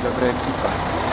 Dobra ekipa.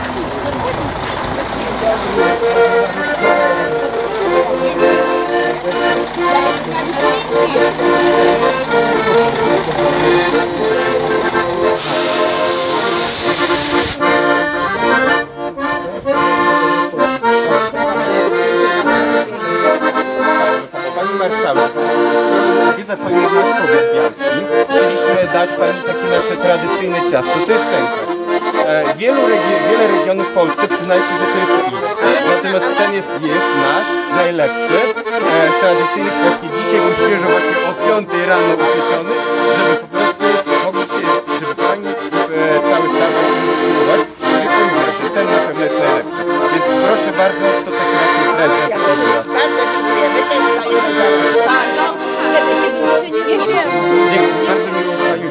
Pani marszałek, widzę Pani nasz powiat bialski. Chcieliśmy dać Pani takie nasze tradycyjne ciasto. To jest szynka. Wiele regionów w Polsce przyznaje się, że to jest inny. Natomiast ten jest nasz, najlepszy, z tradycyjnych właśnie dzisiaj był świeżo właśnie o 5 rano upieczony, żeby po prostu mogło się, żeby Pani cały start spróbować, że ten na pewno jest najlepszy. Więc proszę bardzo, to taki właśnie prezent od nas. Bardzo dziękujemy, też Pani zaraz. Żeby się nie niesiemy. Dziękuję, bardzo miło Pani.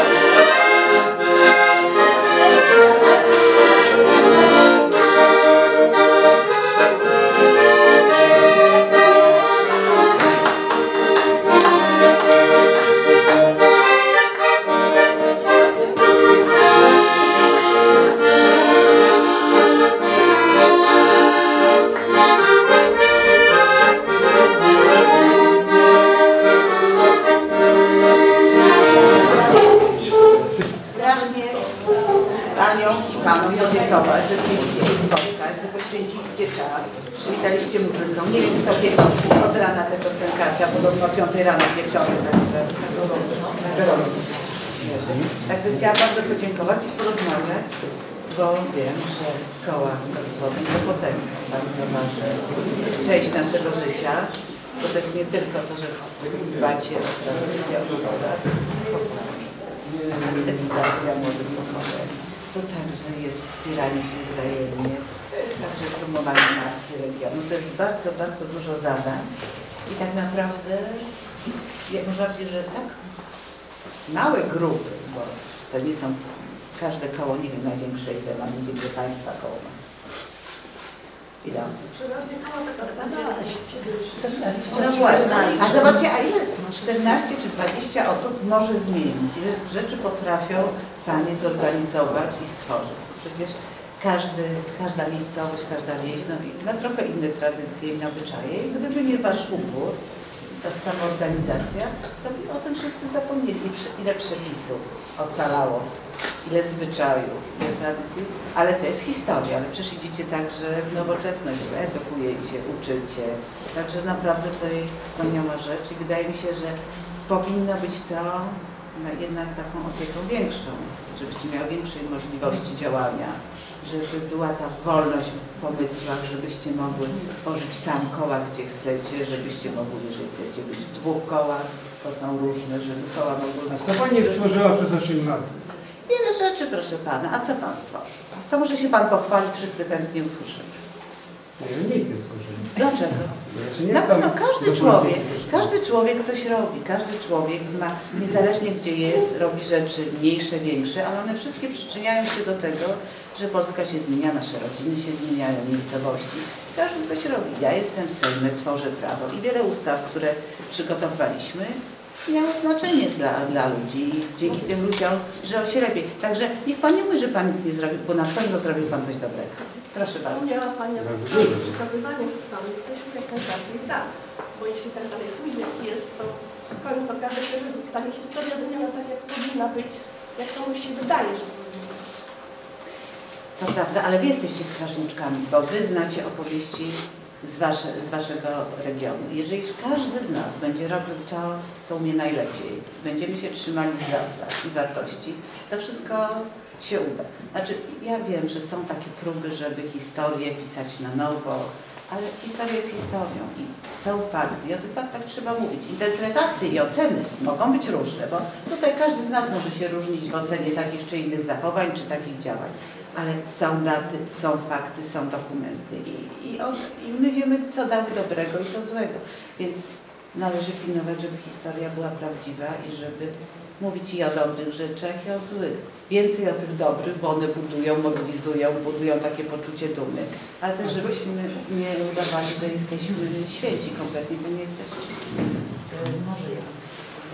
Panom podziękować, że chcieliście się spotkać, że poświęciliście czas, przywitaliście muzyką. Nie wiem, kto biegł od rana tego sękacza, podobno o 5 rano wieczorem, także chciałam bardzo podziękować i porozmawiać, bo wiem, że koła gospodyń to potęga bardzo ważna część naszego życia, bo to jest nie tylko to, że dbacie o tradycję, o edukacja młodych pokoleń. To także jest wspieranie się wzajemnie, to jest także promowanie marki regionu. To jest bardzo, bardzo dużo zadań i tak naprawdę można powiedzieć, że tak małe grupy, bo to nie są każde koło, nie wiem największe ile ma, nie wiem, gdzie Państwa koło ma. Ile osób? No właśnie, a zobaczcie, a ile 14 czy 20 osób może zmienić? Rzeczy potrafią Panie zorganizować i stworzyć. Przecież każda miejscowość, każda wieś ma trochę inne tradycje i obyczaje. I gdyby nie Wasz upór, ta samoorganizacja, to by o tym wszyscy zapomnieli. Ile przepisów ocalało, ile zwyczajów, ile tradycji, ale to jest historia, ale przecież idziecie także w nowoczesność, edukujecie, uczycie, także naprawdę to jest wspaniała rzecz i wydaje mi się, że powinno być to jednak taką opieką większą, żebyście miały większej możliwości działania, żeby była ta wolność w pomysłach, żebyście mogły tworzyć tam koła, gdzie chcecie, żebyście mogli, jeżeli chcecie być w 2 kołach, to są różne, żeby koła mogły być... A co Pani stworzyła przez 8 lat? Wiele rzeczy, proszę Pana. A co Pan stworzył? To może się Pan pochwalić, wszyscy chętnie usłyszymy. Ja nic nie stworzyłem. Dlaczego? Na pewno każdy człowiek coś robi. Każdy człowiek ma, niezależnie gdzie jest, robi rzeczy mniejsze, większe, ale one wszystkie przyczyniają się do tego, że Polska się zmienia, nasze rodziny się zmieniają, miejscowości. Każdy coś robi. Ja jestem w Sejmie, tworzę prawo i wiele ustaw, które przygotowaliśmy, miało znaczenie dla ludzi i dzięki tym ludziom żyło się lepiej. Także niech Pan nie mówi, że Pan nic nie zrobił, bo na pewno zrobił Pan coś dobrego. Proszę bardzo. Wspomniała Pani o przekazywanie historii. Jesteśmy jak najbardziej za, bo jeśli tak dalej pójdzie, jest to w końcu okaże się, że zostanie historia zmieniona tak, jak powinna być, jak komuś się wydaje, że powinna być. To prawda, ale Wy jesteście strażniczkami, bo Wy znacie opowieści z Waszego regionu. Jeżeli każdy z nas będzie robił to, co umie najlepiej, będziemy się trzymali zasad i wartości, to wszystko się uda. Znaczy, ja wiem, że są takie próby, żeby historię pisać na nowo, ale historia jest historią i są fakty i o tych faktach trzeba mówić. Interpretacje i oceny mogą być różne, bo tutaj każdy z nas może się różnić w ocenie takich czy innych zachowań, czy takich działań. Ale są daty, są fakty, są dokumenty i my wiemy, co dało dobrego i co złego. Więc należy pilnować, żeby historia była prawdziwa i żeby mówić i o dobrych rzeczach, i o złych. Więcej o tych dobrych, bo one budują, mobilizują, budują takie poczucie dumy. Ale też, żebyśmy nie udawali, że jesteśmy święci kompletnie, bo nie jesteśmy. Może ja.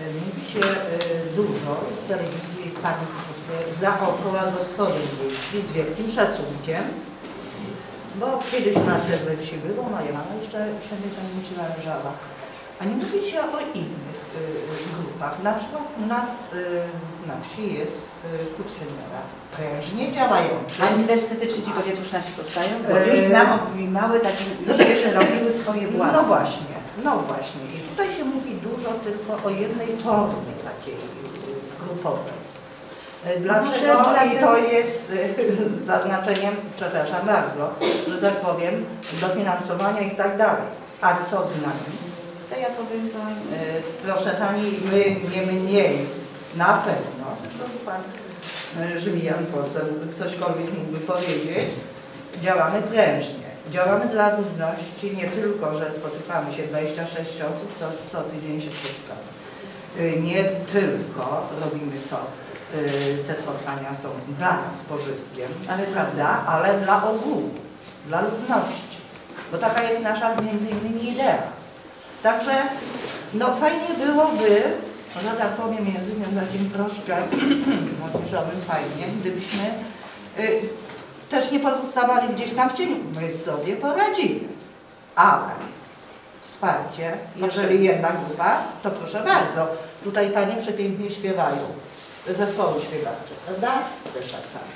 Mówi się dużo w telewizji pani zaokoła gospodyń wiejskich z wielkim szacunkiem, bo kiedyś u nas też we wsi było, no ja jeszcze wtedy tam nie należała. A nie mówi się o innych grupach. Na przykład u nas na wsi jest klub seniora, prężnie działający. A uniwersytety trzeciego wieku już nasi powstają? Bo już znam małe takie, że robiły swoje własne. No właśnie. I tutaj się mówi dużo tylko o jednej formie takiej grupowej. Dlaczego? I to jest z zaznaczeniem, przepraszam bardzo, że tak powiem, dofinansowania i tak dalej. A co z nami? To ja powiem Pani, proszę Pani, my nie mniej, na pewno, zresztą Pan Żymijan poseł cośkolwiek mógłby powiedzieć, działamy prężnie. Działamy dla równości, nie tylko, że spotykamy się 26 osób, co tydzień się spotykamy. Nie tylko robimy to, te spotkania są dla nas pożytkiem, prawda, ale dla ogółu, dla ludności, bo taka jest nasza między innymi idea. Także no fajnie byłoby, że tak powiem językiem takim troszkę napiszowym fajnie, gdybyśmy też nie pozostawali gdzieś tam w cieniu. My sobie poradzimy, ale wsparcie, jeżeli jedna grupa, to proszę bardzo, tutaj Panie przepięknie śpiewają, zespoły śpiewacze, prawda? Też tak samo.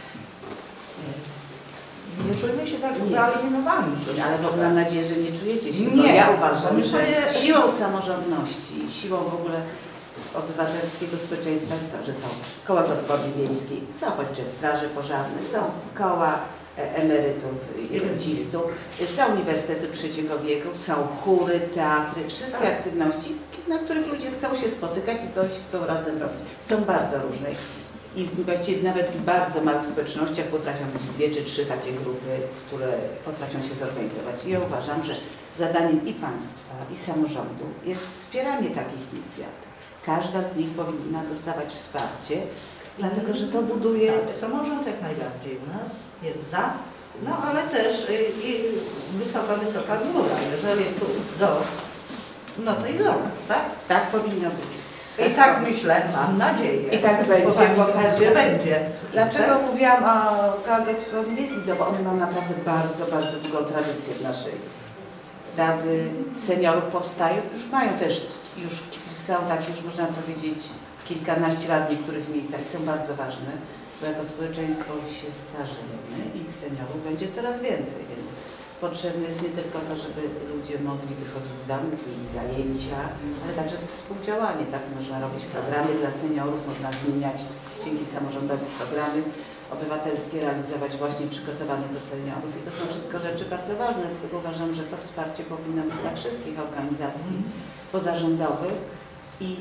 Nie czujmy się tak wyalienowani. Ale w ogóle mam nadzieję, że nie czujecie się. Nie. Ja uważam, że siłą samorządności, siłą w ogóle obywatelskiego społeczeństwa jest to, że są koła gospodyń wiejskich, są choćby straże pożarne, są koła emerytów i rencistów, są uniwersytety trzeciego wieku, są chóry, teatry, wszystkie aktywności, na których ludzie chcą się spotykać i coś chcą razem robić. Są bardzo różne. I właściwie nawet w bardzo małych społecznościach potrafią być 2 czy 3 takie grupy, które potrafią się zorganizować. I ja uważam, że zadaniem i państwa, i samorządu jest wspieranie takich inicjatyw. Każda z nich powinna dostawać wsparcie, dlatego że to buduje... Tak, samorząd jak najbardziej u nas jest za, no ale też i wysoka góra, jeżeli tu no to i do nas, tak? Tak powinno być. I tak myślę, mam nadzieję. I tak będzie. Bo Pani pokaże, będzie. Dlaczego mówiłam o kołach gospodyń wiejskich? No bo one mają naprawdę bardzo, bardzo długą tradycję w naszej. Rady seniorów powstają, już mają też, już są takie, już można powiedzieć, kilkanaście lat w niektórych miejscach i są bardzo ważne, bo jako społeczeństwo się starzejemy i seniorów będzie coraz więcej. Więc potrzebne jest nie tylko to, żeby ludzie mogli wychodzić z domu, mieli zajęcia, ale także współdziałanie. Tak można robić programy dla seniorów, można zmieniać dzięki samorządowi programy obywatelskie, realizować właśnie przygotowane do seniorów. I to są wszystko rzeczy bardzo ważne, dlatego uważam, że to wsparcie powinno być dla wszystkich organizacji pozarządowych i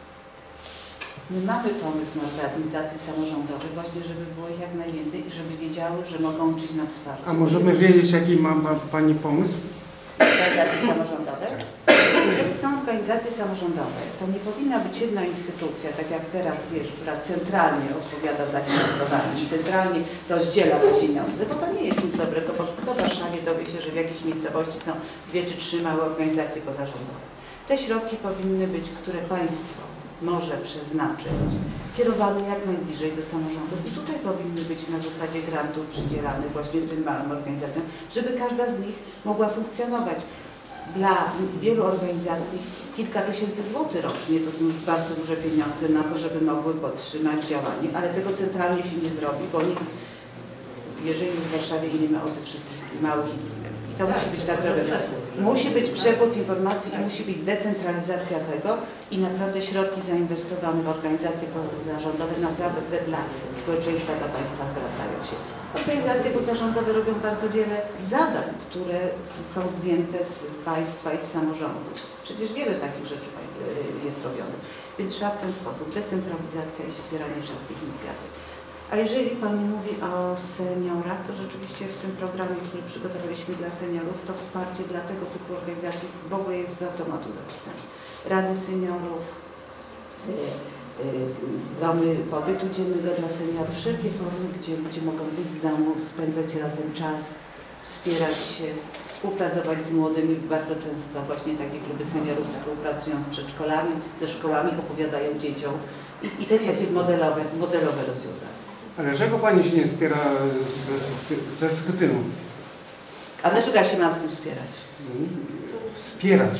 my mamy pomysł na organizacje samorządowe właśnie, żeby było ich jak najwięcej i żeby wiedziały, że mogą liczyć na wsparcie. A możemy wiedzieć, jaki ma Pani pomysł? Organizacje samorządowe? Jeżeli są organizacje samorządowe, to nie powinna być jedna instytucja, tak jak teraz jest, która centralnie odpowiada za finansowanie, centralnie rozdziela te pieniądze, bo to nie jest nic dobrego, bo kto w Warszawie dowie się, że w jakiejś miejscowości są 2 czy 3 małe organizacje pozarządowe. Te środki powinny być, które państwo może przeznaczyć, kierowane jak najbliżej do samorządów i tutaj powinny być na zasadzie grantów przydzielanych właśnie tym małym organizacjom, żeby każda z nich mogła funkcjonować. Dla wielu organizacji kilka tysięcy złotych rocznie to są już bardzo duże pieniądze na to, żeby mogły podtrzymać działanie, ale tego centralnie się nie zrobi, bo nikt, jeżeli w Warszawie nie ma o tych wszystkich małych i to musi być tak robione. Musi być przepływ informacji i musi być decentralizacja tego i naprawdę środki zainwestowane w organizacje pozarządowe naprawdę dla społeczeństwa, dla państwa zwracają się. Organizacje pozarządowe robią bardzo wiele zadań, które są zdjęte z państwa i z samorządu. Przecież wiele takich rzeczy jest robionych. Więc trzeba w ten sposób decentralizacja i wspieranie wszystkich inicjatyw. A jeżeli Pani mówi o seniorach, to rzeczywiście w tym programie, który przygotowaliśmy dla seniorów, to wsparcie dla tego typu organizacji w ogóle jest z automatu zapisane. Rady seniorów, domy pobytu dziennego dla seniorów, wszelkie formy, gdzie ludzie mogą wyjść z domu, spędzać razem czas, wspierać się, współpracować z młodymi. Bardzo często właśnie takie kluby seniorów współpracują z przedszkolami, ze szkołami, opowiadają dzieciom i to jest takie modelowe rozwiązanie. Ale dlaczego pani się nie wspiera ze Schetyną? A dlaczego ja się mam z tym wspierać? Wspierać.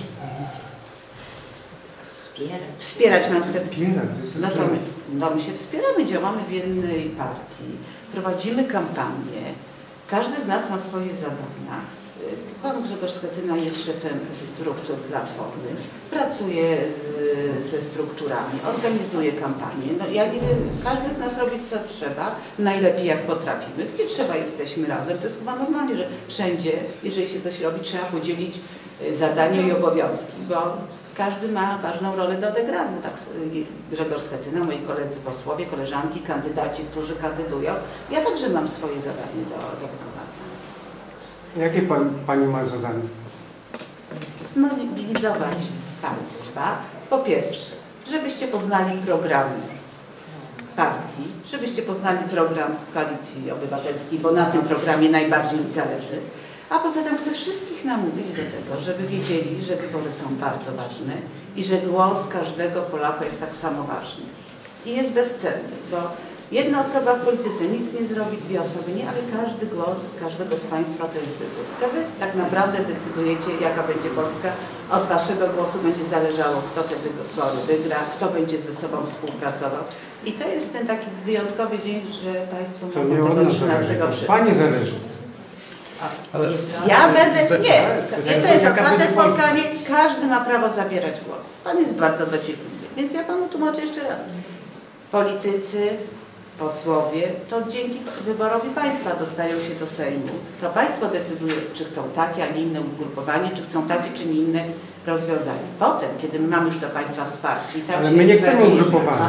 Wspierać mam się. Wspierać. No my się wspieramy, działamy w jednej partii, prowadzimy kampanię, każdy z nas ma swoje zadania. Pan Grzegorz Schetyna jest szefem struktur Platformy, pracuje ze strukturami, organizuje kampanię. No ja nie wiem, każdy z nas robi co trzeba, najlepiej jak potrafimy. Gdzie trzeba, jesteśmy razem. To jest chyba normalnie, że wszędzie, jeżeli się coś robi, trzeba podzielić zadania i obowiązki, bo każdy ma ważną rolę do odegrania. Tak, Grzegorz Schetyna, moi koledzy posłowie, koleżanki, kandydaci, którzy kandydują. Ja także mam swoje zadanie do wykonania. Jakie pani ma zadanie? Zmobilizować Państwa, po pierwsze, żebyście poznali program partii, żebyście poznali program Koalicji Obywatelskiej, bo na tym programie najbardziej mi zależy, a poza tym chcę wszystkich namówić do tego, żeby wiedzieli, że wybory są bardzo ważne i że głos każdego Polaka jest tak samo ważny i jest bezcenny, bo jedna osoba w polityce nic nie zrobi, dwie osoby nie, ale każdy głos każdego z Państwa to jest wybór. To Wy tak naprawdę decydujecie, jaka będzie Polska. Od Waszego głosu będzie zależało, kto te wybory wygra, kto będzie ze sobą współpracował. I to jest ten taki wyjątkowy dzień, że Państwo mogą tego 13 września. Pani zależy. Ale Ja będę, nie, to jest otwarte spotkanie, każdy ma prawo zabierać głos. Pan jest bardzo dociekliwy, więc ja Panu tłumaczę jeszcze raz. Politycy, posłowie, to dzięki wyborowi Państwa dostają się do Sejmu. To Państwo decyduje, czy chcą takie, a nie inne ugrupowanie, czy chcą takie, czy nie inne rozwiązanie. Potem, kiedy my mamy już do Państwa wsparcie i tam Ale się my nie chcemy zamieni- ugrupowania.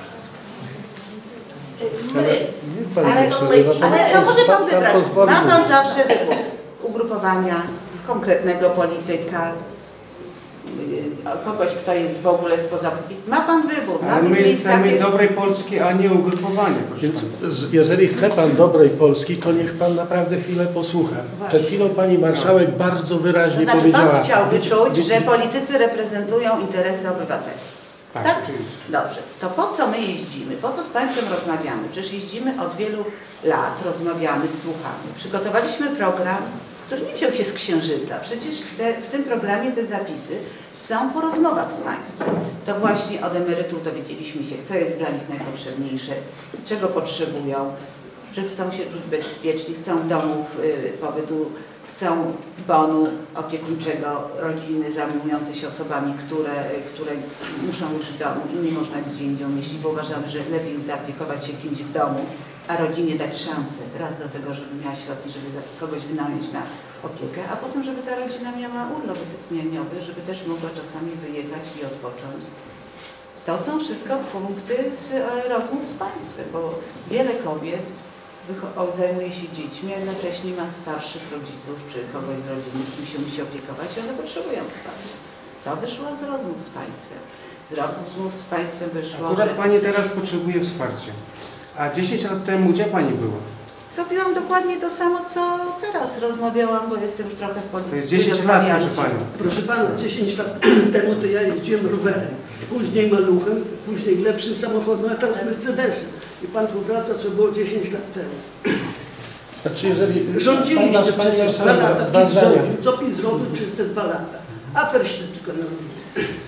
Ale to może Pan wybrać. Ma Pan zawsze wybór ugrupowania, konkretnego polityka, kogoś, kto jest w ogóle spoza... Ma Pan wybór. Ale my chcemy dobrej Polski, a nie ugrupowania. Więc jeżeli chce Pan dobrej Polski, to niech Pan naprawdę chwilę posłucha. Przed chwilą Pani Marszałek bardzo wyraźnie To znaczy powiedziała... Pan chciałby czuć, że politycy reprezentują interesy obywateli. Tak, Tak? oczywiście. Dobrze. To po co my jeździmy? Po co z Państwem rozmawiamy? Przecież jeździmy od wielu lat, rozmawiamy, słuchamy. Przygotowaliśmy program, który nie wziął się z księżyca. Przecież w tym programie te zapisy są po rozmowach z Państwem. To właśnie od emerytów dowiedzieliśmy się, co jest dla nich najpotrzebniejsze, czego potrzebują, że chcą się czuć bezpiecznie, chcą domów pobytu, chcą bonu opiekuńczego, rodziny zajmujące się osobami, które muszą być w domu i nie można gdzie indziej umieścić, bo uważamy, że lepiej zaopiekować się kimś w domu, a rodzinie dać szansę raz do tego, żeby miała środki, żeby kogoś wynająć na opiekę, a potem, żeby ta rodzina miała urlop wytchnieniowy, żeby też mogła czasami wyjechać i odpocząć. To są wszystko punkty z rozmów z Państwem, bo wiele kobiet zajmuje się dziećmi, a jednocześnie ma starszych rodziców czy kogoś z rodziny, kim się musi opiekować, one potrzebują wsparcia. To wyszło z rozmów z Państwem. Z rozmów z Państwem wyszło, Akurat że... Pani teraz potrzebuje wsparcia. A 10 lat temu gdzie Pani była? Robiłam dokładnie to samo, co teraz rozmawiałam, bo jestem już trochę w polityce. To jest 10 lat, proszę Pani. Proszę Pana, 10 lat temu to ja jeździłem rowerem, później maluchem, później lepszym samochodem, a teraz Mercedesem. I Pan powraca, co było 10 lat temu. Znaczy, jeżeli Rządziliście Pani przecież 2 Marszałek, lata, dwa PiS zdania. rządził. Co PiS zrobił przez te 2 lata? Afer się tylko narobił.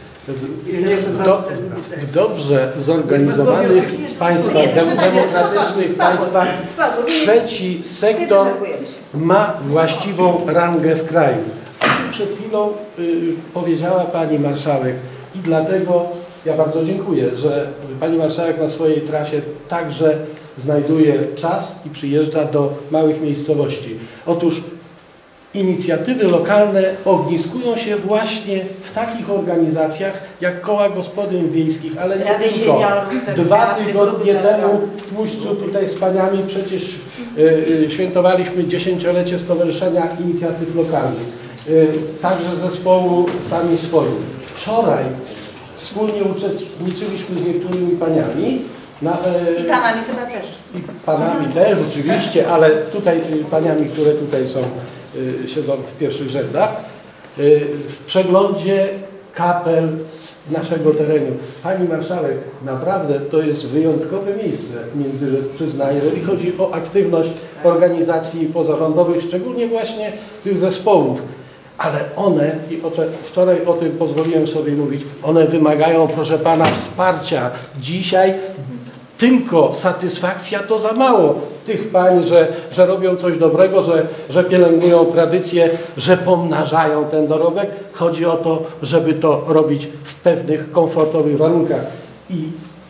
W dobrze zorganizowanych państwach, demokratycznych państwach, trzeci sektor ma właściwą rangę w kraju. O tym przed chwilą powiedziała Pani Marszałek i dlatego ja bardzo dziękuję, że Pani Marszałek na swojej trasie także znajduje czas i przyjeżdża do małych miejscowości. Otóż inicjatywy lokalne ogniskują się właśnie w takich organizacjach jak koła gospodyń wiejskich, ale nie Rady tylko. Seniorów, 2 teatry, tygodnie grupy temu w Tłuszczu tutaj z paniami przecież świętowaliśmy 10-lecie Stowarzyszenia Inicjatyw Lokalnych. Także zespołu Sami Swoi. Wczoraj wspólnie uczestniczyliśmy z niektórymi paniami I panami chyba też. I panami też oczywiście, ale tutaj paniami, które tutaj są, siedzą w pierwszych rzędach, w przeglądzie kapel z naszego terenu. Pani marszałek, naprawdę to jest wyjątkowe miejsce, przyznaję, jeżeli chodzi o aktywność organizacji pozarządowych, szczególnie właśnie tych zespołów. Ale one, i wczoraj o tym pozwoliłem sobie mówić, one wymagają, proszę pana, wsparcia. Dzisiaj tylko satysfakcja to za mało tych pań, że robią coś dobrego, że pielęgnują tradycję, że pomnażają ten dorobek. Chodzi o to, żeby to robić w pewnych komfortowych warunkach. I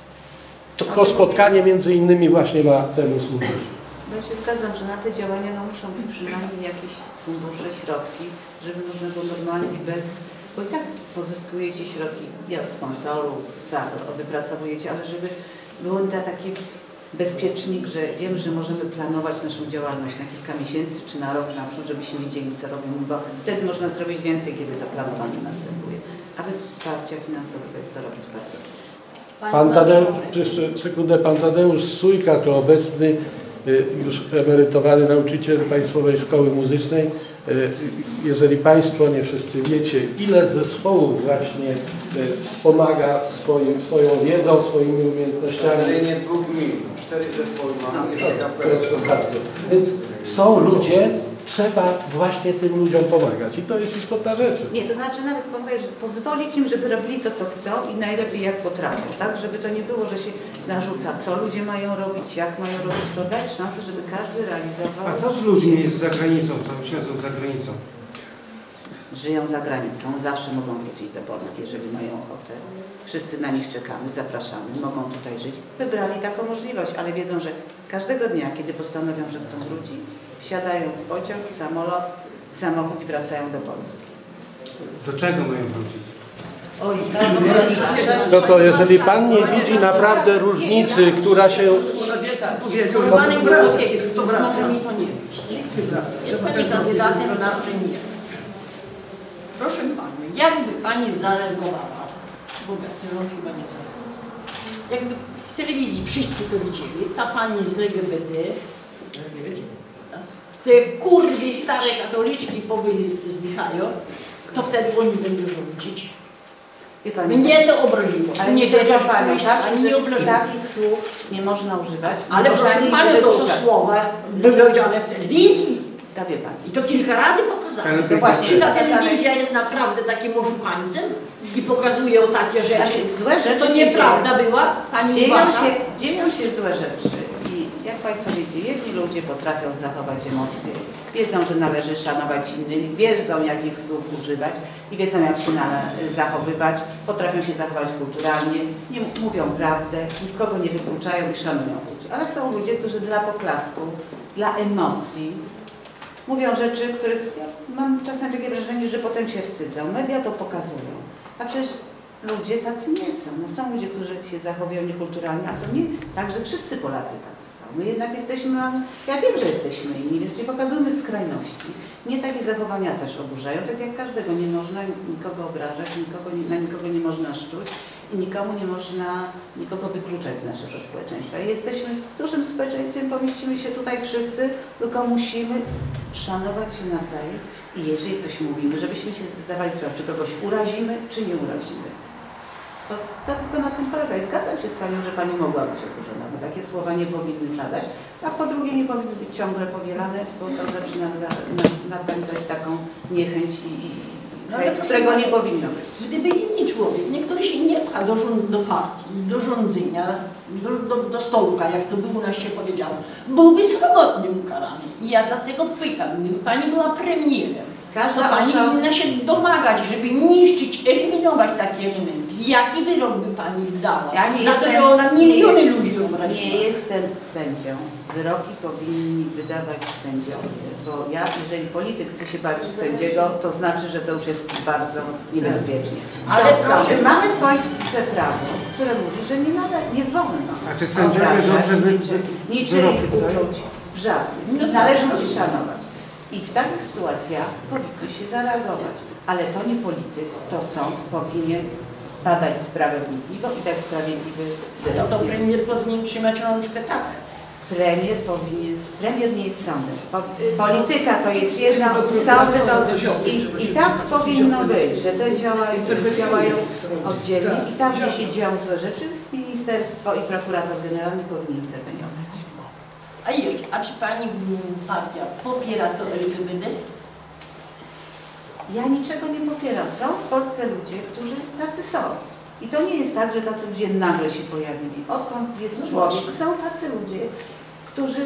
to spotkanie między innymi właśnie ma temu służyć. Ja się zgadzam, że na te działania muszą być przynajmniej jakieś fundusze, środki, żeby można było normalnie bez... Bo i tak pozyskujecie środki i od sponsorów, wypracowujecie, ale żeby było na taki bezpiecznik, że wiem, że możemy planować naszą działalność na kilka miesięcy czy na rok naprzód, żebyśmy wiedzieli, co robimy, bo wtedy można zrobić więcej, kiedy to planowanie następuje. A bez wsparcia finansowego jest to robić bardzo trudno. Pan Tadeusz, jeszcze sekundę, pan Tadeusz Sójka to obecny już emerytowany nauczyciel Państwowej Szkoły Muzycznej. Jeżeli Państwo nie wszyscy wiecie, ile zespołów właśnie wspomaga swoją wiedzą, swoimi umiejętnościami. Nie 2 gmin, 4 zespoły mamy. Proszę bardzo. Więc są ludzie, trzeba właśnie tym ludziom pomagać i to jest istotna rzecz. Nie, to znaczy nawet powiedzieć, że pozwolić im, żeby robili to, co chcą i najlepiej jak potrafią, tak? Żeby to nie było, że się narzuca, co ludzie mają robić, jak mają robić, to dać szansę, żeby każdy realizował. A co z ludźmi z zagranicą, co siedzą za granicą? Żyją za granicą, zawsze mogą wrócić do Polski, jeżeli mają ochotę. Wszyscy na nich czekamy, zapraszamy, mogą tutaj żyć. Wybrali taką możliwość, ale wiedzą, że każdego dnia, kiedy postanowią, że chcą wrócić, wsiadają w pociąg, samolot, samochód i wracają do Polski. Do czego mają wrócić? Oj, No to jeżeli Pan nie widzi naprawdę różnicy, która się... Panie Wojciech, to znaczy mi to nie jest Pani kandydatem na premiera. Proszę Pani, jakby Pani zareagowała, bo bez tego chyba nie zareagowała. Jakby w telewizji wszyscy to widzieli, ta Pani z LGBT, te kurwy stare katoliczki zdychają, to wtedy oni będą rządzić. Mnie to obraziło. Ale nie tylko Panią, takich słów nie można używać. Ale proszę Panią, to są słowa wypowiedziane w telewizji. To wie Pani. I to kilka razy pokazane. To właśnie, czy ta telewizja jest naprawdę takim oszukańcem i pokazuje o takie rzeczy? Złe rzeczy to nieprawda była? Pani dzieją się złe rzeczy. I jak Państwo wiecie, jedni ludzie potrafią zachować emocje, wiedzą, że należy szanować innych, wiedzą, jakich słów używać i wiedzą, jak się zachowywać, potrafią się zachować kulturalnie, nie mówią prawdę, nikogo nie wykluczają i szanują ludzi. Ale są ludzie, którzy dla poklasku, dla emocji mówią rzeczy, których ja mam czasem takie wrażenie, że potem się wstydzą. Media to pokazują. A przecież ludzie tacy nie są. No są ludzie, którzy się zachowują niekulturalnie, a to nie tak, że wszyscy Polacy tacy są. My jednak jesteśmy, ja wiem, że jesteśmy inni, więc nie pokazujmy skrajności. Nie takie zachowania też oburzają, tak jak każdego. Nie można nikogo obrażać, na nikogo nie można szczuć i nikomu nie można nikogo wykluczać z naszego społeczeństwa. I jesteśmy dużym społeczeństwem, pomieścimy się tutaj wszyscy, tylko musimy szanować się nawzajem i jeżeli coś mówimy, żebyśmy się zdawali sprawę, czy kogoś urazimy, czy nie urazimy. To tylko na tym polega. I zgadzam się z Panią, że Pani mogła być oburzona, bo takie słowa nie powinny padać, a po drugie nie powinny być ciągle powielane, bo to zaczyna napędzać taką niechęć i którego nie powinno być. Gdyby inny człowiek, niektóry się nie pcha do partii, do rządzenia, do stołka, jak to było u nas się powiedziało, byłby sromotnie ukarany. I ja dlatego pytam, gdyby Pani była premierem, to Pani powinna się domagać, żeby niszczyć, eliminować takie elementy. Jaki wyrok by Pani dała? Ja nie za to, że ona miliony ludzi obraziła. Nie jestem sędzią. Wyroki powinni wydawać sędziowie, bo jeżeli polityk chce się bawić w sędziego, to znaczy, że to już jest bardzo niebezpiecznie. Ale proszę, mamy w Polsce prawo, które mówi, że nie wolno. A czy sędziowie dobrze niczyich uczuć żadnych. Należy ci szanować. I w takich sytuacjach powinno się zareagować. Ale to nie polityk, to sąd powinien zbadać sprawę wnikliwą i dać sprawiedliwy wyrok. To premier powinien trzymać rączkę tak. Premier nie jest sądem. Polityka to jest jedno, sądy to i tak powinno być, że te działają oddzielnie i tam, gdzie się dzieją złe rzeczy, ministerstwo i prokurator generalny powinni interweniować. A czy pani partia popiera to LGBT? Ja niczego nie popieram. Są w Polsce ludzie, którzy tacy są. I to nie jest tak, że tacy ludzie nagle się pojawili. Odkąd jest człowiek, są tacy ludzie, którzy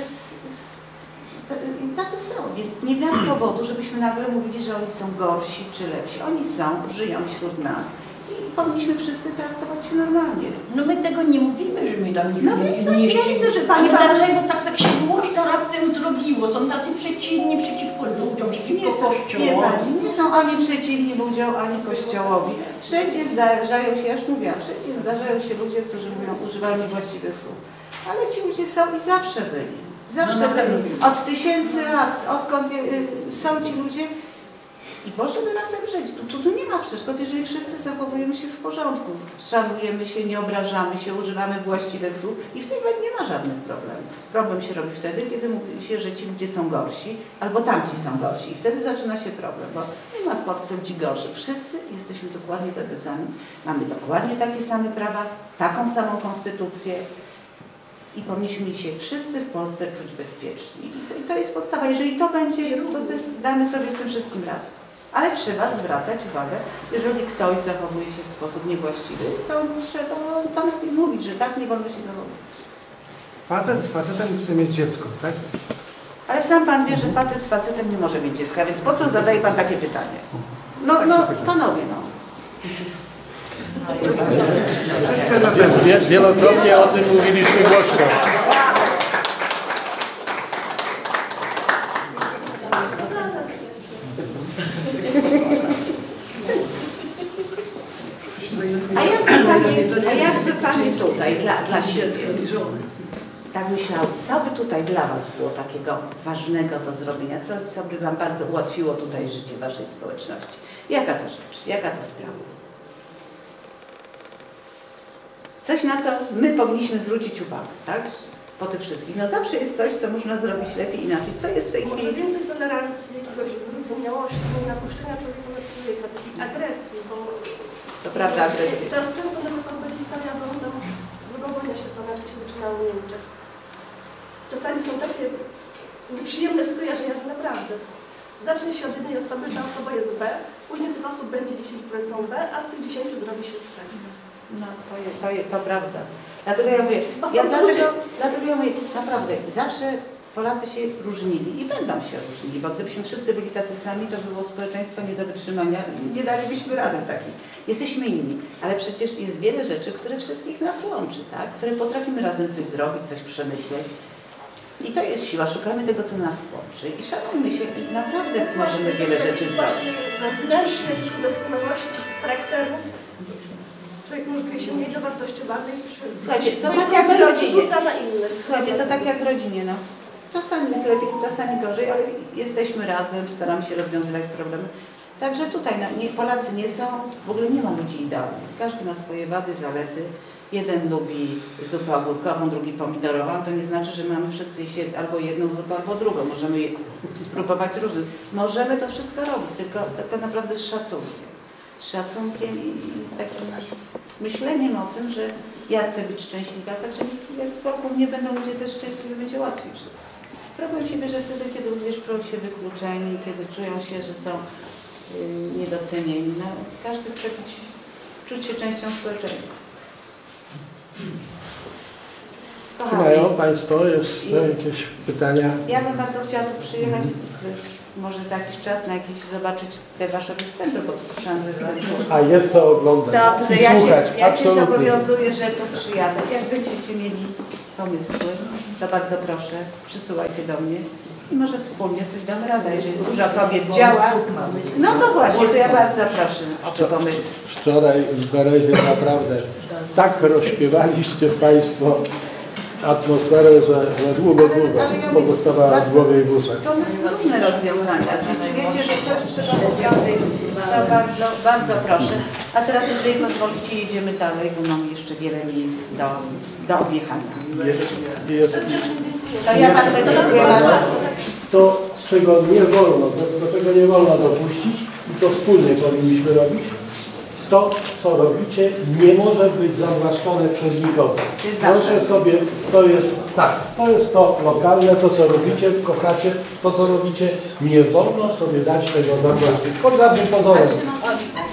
tacy są, więc nie miałem powodu, żebyśmy nagle mówili, że oni są gorsi czy lepsi. Oni są, żyją wśród nas i powinniśmy wszyscy traktować się normalnie. No my tego nie mówimy, że my tam No więc właśnie ja widzę, że pani dlaczego tak się głośno raptem zrobiło? Są tacy przeciwni przeciwko ludziom, przeciwko Kościołowi. Nie są ani przeciwni ludziom, ani Kościołowi. Wszędzie zdarzają się, ja już mówiłam, wszędzie zdarzają się ludzie, którzy mówią, używają niewłaściwych słów. Ale ci ludzie są i zawsze byli. Zawsze byli. Od tysięcy lat, odkąd są ci ludzie i możemy razem żyć. Tu nie ma przeszkód, jeżeli wszyscy zachowujemy się w porządku. Szanujemy się, nie obrażamy się, używamy właściwych słów i w tej wojnie nie ma żadnych problemów. Problem się robi wtedy, kiedy mówi się, że ci ludzie są gorsi albo tamci są gorsi i wtedy zaczyna się problem, bo nie ma w Polsce ludzi gorszych. Wszyscy jesteśmy dokładnie tacy sami, mamy dokładnie takie same prawa, taką samą konstytucję. I powinniśmy się wszyscy w Polsce czuć bezpieczni. I to jest podstawa. Jeżeli to będzie, to damy sobie z tym wszystkim radę. Ale trzeba zwracać uwagę, jeżeli ktoś zachowuje się w sposób niewłaściwy, to trzeba to mówić, że tak nie wolno się zachowywać. Facet z facetem chce mieć dziecko, tak? Ale sam pan wie, że facet z facetem nie może mieć dziecka, więc po co zadaje pan takie pytanie? No panowie, no. Wielokrotnie o tym mówiliśmy głośno. A jakby pani tutaj dla siebie tak myślał, co by tutaj dla was było takiego ważnego do zrobienia, co by wam bardzo ułatwiło tutaj życie waszej społeczności? Jaka to rzecz, jaka to sprawa? Coś, na co my powinniśmy zwrócić uwagę, tak? Po tych wszystkich. No zawsze jest coś, co można zrobić lepiej, inaczej. Co jest w tej chwili? Może więcej tolerancji, jakiegoś wyrozumiałości, nie napuszczenia człowieka na człowieka, takiej agresji, bo... To prawda, agresji. Teraz często nawet pan będzie stawiał, bo tam II wojna światowa, jak się zaczynało w Niemczech. Czasami są takie nieprzyjemne skojarzenia, że naprawdę. Zacznie się od jednej osoby, ta osoba jest B, później tych osób będzie 10, które są B, a z tych 10 zrobi się Z. No, to prawda. Dlatego ja mówię, dlatego ja mówię, naprawdę, zawsze Polacy się różnili i będą się różnili, bo gdybyśmy wszyscy byli tacy sami, to było społeczeństwo nie do wytrzymania, nie dalibyśmy rady takiej. Jesteśmy inni, ale przecież jest wiele rzeczy, które wszystkich nas łączy, tak? Które potrafimy razem coś zrobić, coś przemyśleć. I to jest siła, szukamy tego, co nas łączy i szanujmy się i naprawdę możemy wiele rzeczy zrobić. Wewnętrzne jakieś doskonałości charakteru. Człowiek może czuje się mniej dowartościowany i Słuchajcie, to tak jak w rodzinie. Słuchajcie, to tak jak w rodzinie, no. Czasami jest lepiej, czasami gorzej, ale jesteśmy razem, staramy się rozwiązywać problemy. Także tutaj Polacy nie są, w ogóle nie ma ludzi idealnych. Każdy ma swoje wady, zalety. Jeden lubi zupę ogórkową, drugi pomidorową. To nie znaczy, że mamy wszyscy albo jedną zupę, albo drugą. Możemy spróbować różnych. Możemy to wszystko robić, tylko tak naprawdę z szacunkiem. Z szacunkiem i z takim myśleniem o tym, że ja chcę być szczęśliwa, także jak wokół mnie będą ludzie też szczęśliwi, będzie łatwiej wszystko. Problem się bierze wtedy, kiedy ludzie czują się wykluczeni, kiedy czują się, że są niedocenieni. No, każdy chce czuć się częścią społeczeństwa. Mają Państwo jeszcze jakieś pytania? Ja bym bardzo chciała tu przyjechać, może za jakiś czas na jakieś zobaczyć te Wasze występy, bo tu słyszałam występów. A jest to oglądać. Dobrze, Słuchać, ja się zobowiązuję, że tu przyjadę. Jak będziecie mieli pomysły, to bardzo proszę, przysyłajcie do mnie i może wspólnie coś damy radę, jeżeli dużo kobiet działa. No to właśnie, to ja bardzo proszę o te pomysły. Wczoraj w Berezie naprawdę tak rozśpiewaliście Państwo atmosferę, że długo pozostawała w głowie i w uszach. To są różne rozwiązania. Więc wiecie, że też trzeba powiązać. To bardzo, bardzo proszę. A teraz, jeżeli pozwolicie, jedziemy dalej, bo mamy jeszcze wiele miejsc do objechania. To ja bardzo dziękuję bardzo. To, z czego nie wolno, do czego nie wolno dopuścić, i to wspólnie powinniśmy robić, to, co robicie, nie może być zawłaszczone przez nikogo. Proszę sobie, to jest to lokalne, to co robicie, kochacie, to co robicie, nie wolno sobie dać tego zawłaszczyć. Pod żadnym pozorem.